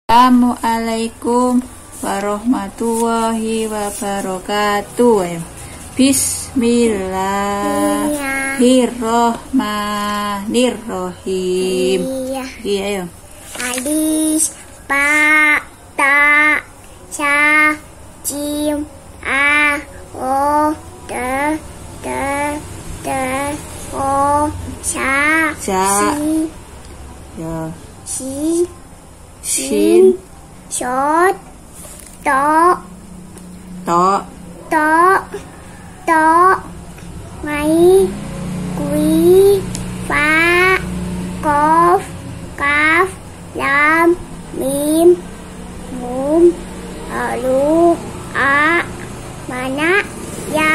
Assalamualaikum warahmatullahi wabarakatuh. Bismillahirrohmanirrohim. Iya, ayo. Alif, ba, ta, ca, jim, a, o, de, o, ca, si, Ya. Shin, shot, to, ngay, quy, fa, kof, kaf, lam, mim, mum, lu, a, mana, ya.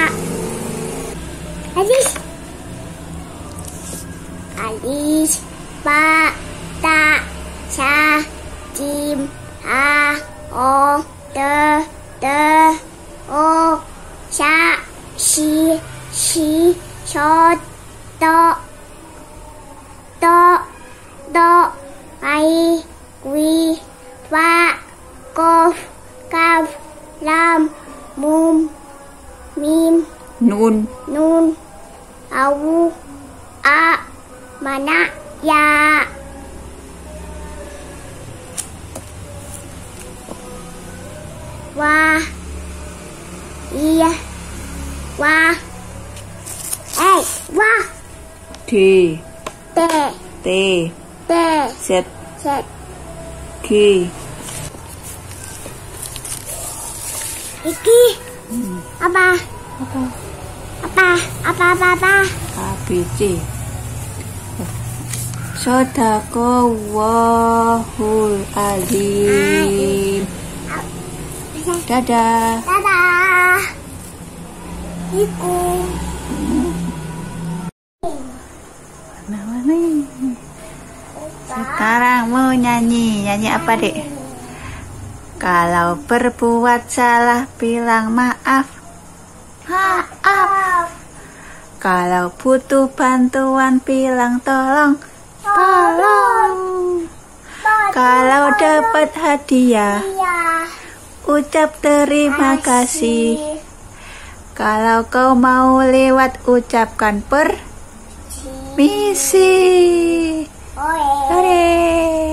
Alif, ba, ta, ca, jim, a, o, de, o, ca, si, shot, to, ngay, quy, fa, kof, kaf, lam, mum, mim, Nun. au, a, mana, ya. Wah, iya, wah, wah, T. T, Z. set, K. iki, apa, A, B, C. Shadaqallahul azim. Dadah. Iku. Mana nih? Sekarang mau nyanyi apa, Dek? Kalau berbuat salah bilang maaf. Kalau butuh bantuan bilang tolong. Kalau dapat hadiah ucap terima kasih. Kalau kau mau lewat ucapkan permisi. Oe. Hore.